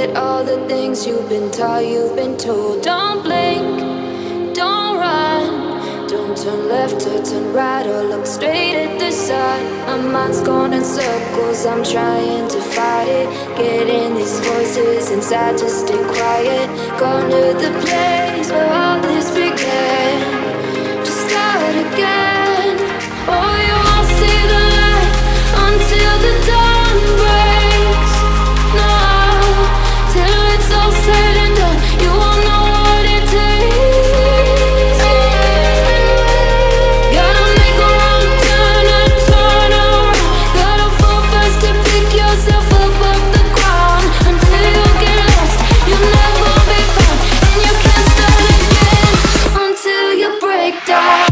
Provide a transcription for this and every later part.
forget all the things you've been taught, you've been told. Don't blink, don't run, don't turn left or turn right or look straight at the sun. My mind's going in circles, I'm trying to fight it. Getting these voices inside to stay quiet. Gone to the place where all this began. Just start again. Oh, you won't see the light until the dawn breaks. No, till it's all said and done, you won't know what it takes. Gotta make a wrong turn and turn around. Gotta fall fast to pick yourself up off the ground. Until you get lost, you'll never be found. And you can't start again until you break down.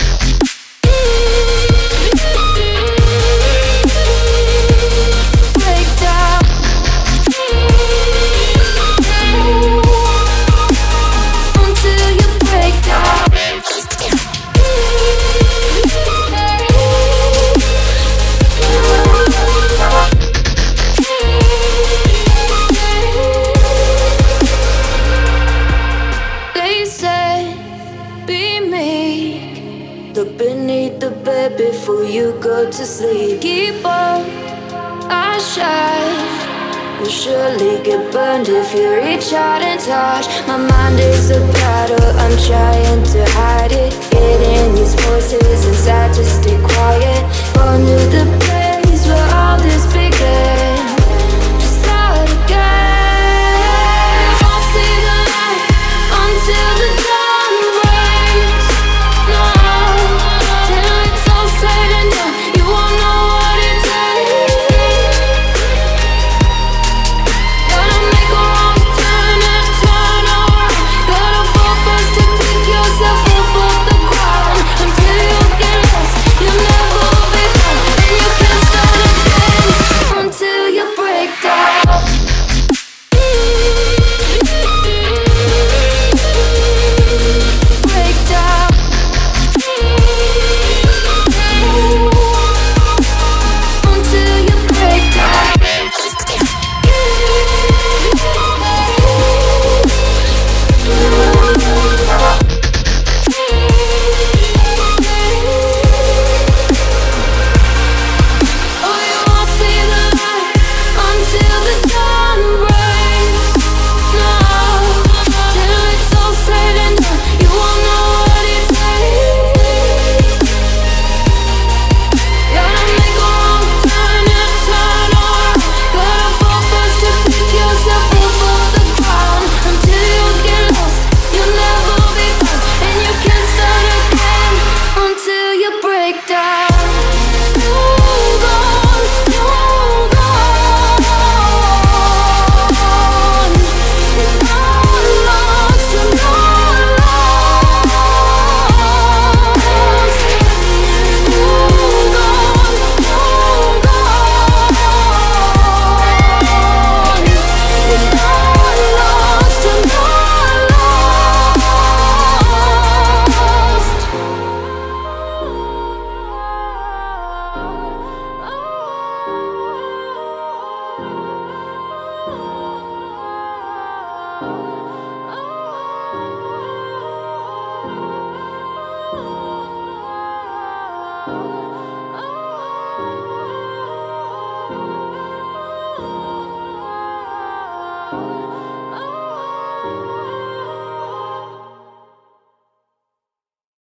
Look beneath the bed before you go to sleep. Keep on, I shine. You'll surely get burned if you reach out and touch. My mind is a battle, I'm trying to hide it. Getting these voices inside to stay quiet. Oh,